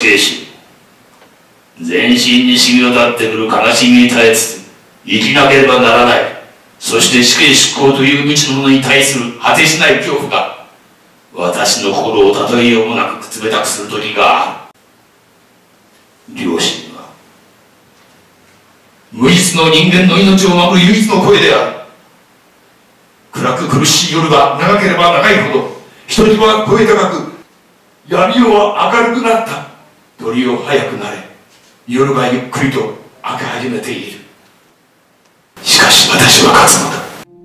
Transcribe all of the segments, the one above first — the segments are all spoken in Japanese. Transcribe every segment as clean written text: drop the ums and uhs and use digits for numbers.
刑し、全身にしみ渡ってくる悲しみに耐えつつ生きなければならない。そして死刑執行という未知のものに対する果てしない恐怖が私の心を例えようもなく冷たくする時がある。両親は無実の人間の命を守る唯一の声である。暗く苦しい夜が長ければ長いほど人々は声高く、闇夜は明るくなった。鳥よ早くなれ。夜がゆっくりと明け始めている。しかし私は勝つのだ。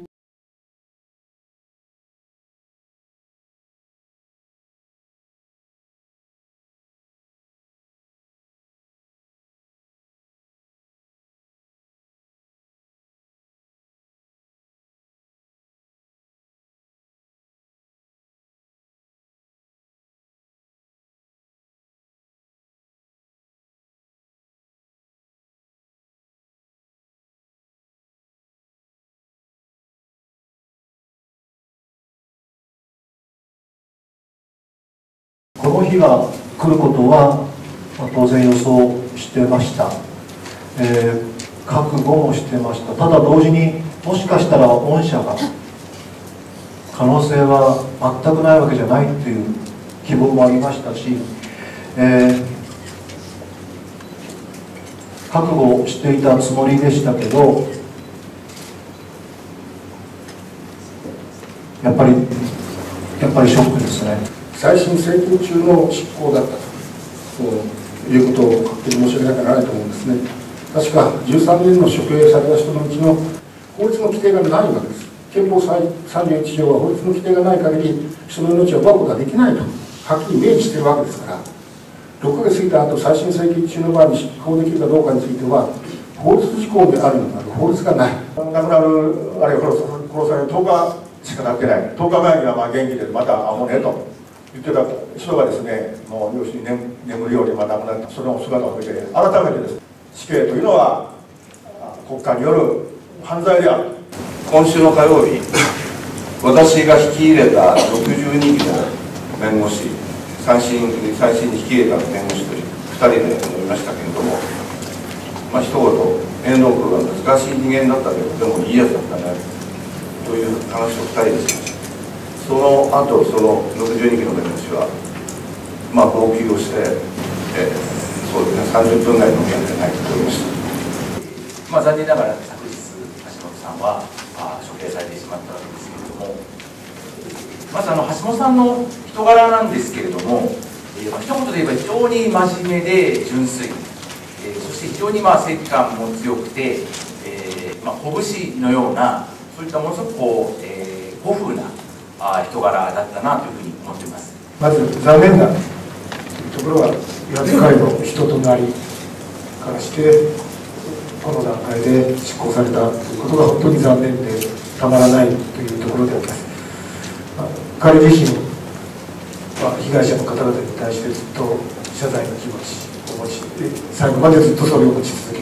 この日が来ることは当然予想してました、覚悟もしてました。ただ同時にもしかしたら御社が可能性は全くないわけじゃないという希望もありましたし、覚悟していたつもりでしたけど、やっぱりショックですね。 再審請求中の執行だったということを確定申し上げなきゃならないと思うんですね。確か13年の処刑された人のうちの法律の規定がないわけです。憲法31条は法律の規定がない限り人の命を奪うことはできないとはっきり明記しているわけですから、6ヶ月過ぎた後再審請求中の場合に執行できるかどうかについては法律事項であるのなら法律がない。亡くなるあるいは殺される10日しかなってない。10日前には元気でまた会おうねと言ってた人がですね、もう要するに眠るように亡くなった、その姿を見て改めてです、死刑というのは国家による犯罪である。 今週の火曜日、私が引き入れた62人の弁護士、再審に引き入れた弁護士と2人で乗りましたけれども、一言、遠藤君は難しい人間だったけど、でもいいやつだったねという話を2人でしました。その後、その62期の弁護士は、号泣をして、そうですね、30分ぐらいの件で泣いておりました。 残念ながら昨日、橋本さんは処刑されてしまったわけですけれども、まず橋本さんの人柄なんですけれども、一言で言えば非常に真面目で純粋、そして非常に正義感も強くて、拳のような、そういったものすごく古風な人柄だったなというふうに思っています。 まず残念なところは岩津会の人となりからしてこの段階で執行されたということが本当に残念でたまらないというところであります。彼自身は被害者の方々に対してずっと謝罪の気持ちを持ち、最後までずっとそれを持ち続